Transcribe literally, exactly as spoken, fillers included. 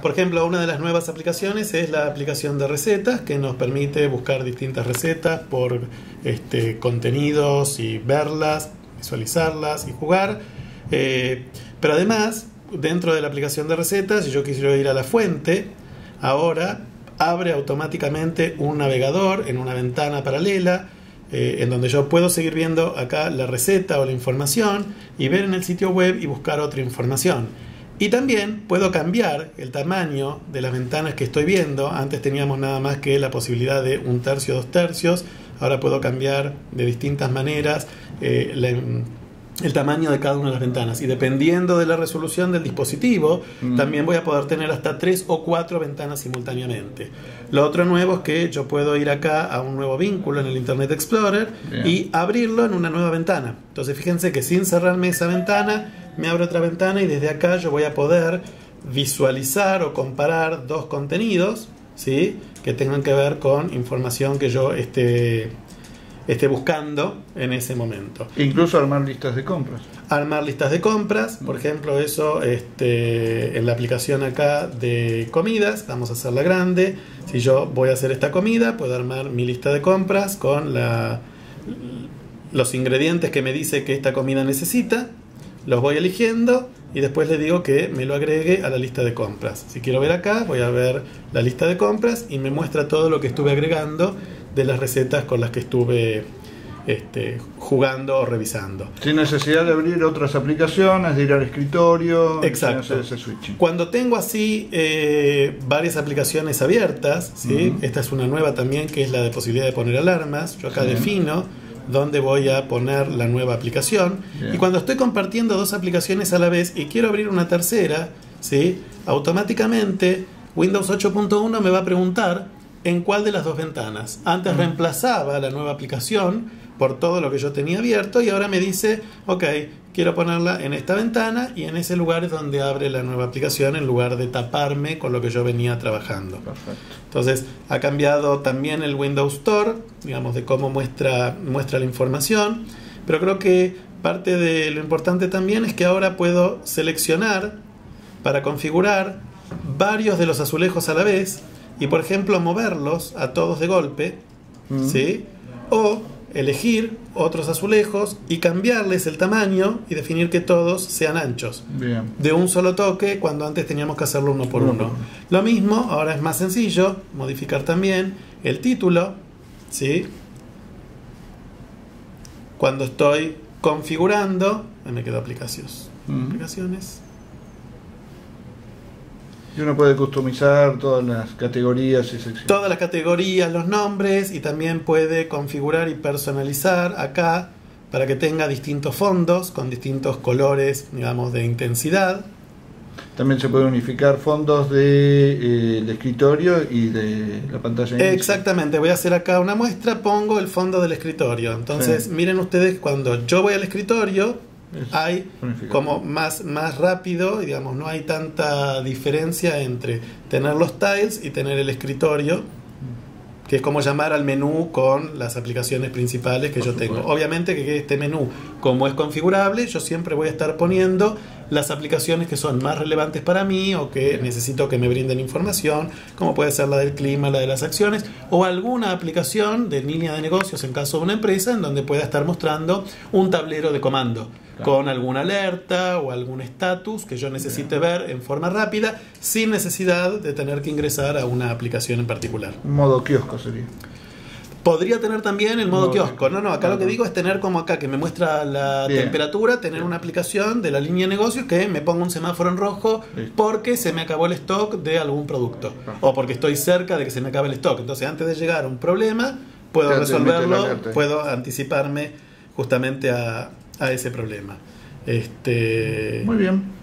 por ejemplo, una de las nuevas aplicaciones es la aplicación de recetas, que nos permite buscar distintas recetas por este, contenidos y verlas, visualizarlas y jugar. Eh, pero además, dentro de la aplicación de recetas, si yo quisiera ir a la fuente, ahora abre automáticamente un navegador en una ventana paralela, eh, en donde yo puedo seguir viendo acá la receta o la información y ver en el sitio web y buscar otra información. Y también puedo cambiar el tamaño de las ventanas que estoy viendo. Antes teníamos nada más que la posibilidad de un tercio, dos tercios. Ahora puedo cambiar de distintas maneras eh, la, el tamaño de cada una de las ventanas. Y dependiendo de la resolución del dispositivo, mm. también voy a poder tener hasta tres o cuatro ventanas simultáneamente. Lo otro nuevo es que yo puedo ir acá a un nuevo vínculo en el Internet Explorer Bien. y abrirlo en una nueva ventana. Entonces fíjense que sin cerrarme esa ventana, me abre otra ventana y desde acá yo voy a poder visualizar o comparar dos contenidos, ¿sí?, que tengan que ver con información que yo esté, esté buscando en ese momento. Incluso armar listas de compras. Armar listas de compras, por ejemplo, eso este, en la aplicación acá de comidas, vamos a hacerla grande. Si yo voy a hacer esta comida, puedo armar mi lista de compras con la, los ingredientes que me dice que esta comida necesita. Los voy eligiendo y después le digo que me lo agregue a la lista de compras. Si quiero ver acá, voy a ver la lista de compras y me muestra todo lo que estuve agregando de las recetas con las que estuve este, jugando o revisando. Sin necesidad de abrir otras aplicaciones, de ir al escritorio. Exacto. Hacer ese switching. Cuando tengo así eh, varias aplicaciones abiertas, ¿sí? Uh-huh. Esta es una nueva también, que es la de posibilidad de poner alarmas. Yo acá sí. defino dónde voy a poner la nueva aplicación. Bien. Y cuando estoy compartiendo dos aplicaciones a la vez y quiero abrir una tercera, ¿sí?, automáticamente Windows ocho punto uno me va a preguntar en cuál de las dos ventanas. Antes uh-huh. reemplazaba la nueva aplicación por todo lo que yo tenía abierto y ahora me dice, ok, quiero ponerla en esta ventana y en ese lugar es donde abre la nueva aplicación en lugar de taparme con lo que yo venía trabajando. Perfecto. Entonces ha cambiado también el Windows Store, digamos, de cómo muestra, muestra la información, pero creo que parte de lo importante también es que ahora puedo seleccionar para configurar varios de los azulejos a la vez y, por ejemplo, moverlos a todos de golpe, mm. ¿sí?, o elegir otros azulejos y cambiarles el tamaño y definir que todos sean anchos. Bien. De un solo toque, cuando antes teníamos que hacerlo uno por uno. uno. Lo mismo, ahora es más sencillo, modificar también el título, ¿sí? Cuando estoy configurando, me quedo aplicaciones. Uh-huh. Aplicaciones. Y uno puede customizar todas las categorías y secciones. Todas las categorías, los nombres, y también puede configurar y personalizar acá para que tenga distintos fondos con distintos colores, digamos, de intensidad. También se puede unificar fondos de, eh, del escritorio y de la pantalla. Exactamente, voy a hacer acá una muestra, pongo el fondo del escritorio. Entonces, sí. miren ustedes, cuando yo voy al escritorio, es hay como más, más rápido, digamos, no hay tanta diferencia entre tener los tiles y tener el escritorio, que es como llamar al menú con las aplicaciones principales que Por yo supuesto. tengo. Obviamente que este menú, como es configurable, yo siempre voy a estar poniendo las aplicaciones que son más relevantes para mí o que necesito que me brinden información, como puede ser la del clima, la de las acciones, o alguna aplicación de línea de negocios en caso de una empresa en donde pueda estar mostrando un tablero de comando. Claro. Con alguna alerta o algún estatus que yo necesite Bien. ver en forma rápida sin necesidad de tener que ingresar a una aplicación en particular. Modo kiosco sería. Podría tener también el modo, modo kiosco. kiosco. No, no, acá no, lo que no. digo es tener como acá que me muestra la Bien. temperatura, tener Bien. una aplicación de la línea de negocios que me ponga un semáforo en rojo Listo. porque se me acabó el stock de algún producto o porque estoy cerca de que se me acabe el stock. Entonces, antes de llegar a un problema, puedo Te resolverlo, puedo anticiparme justamente a a ese problema. Este... Muy bien.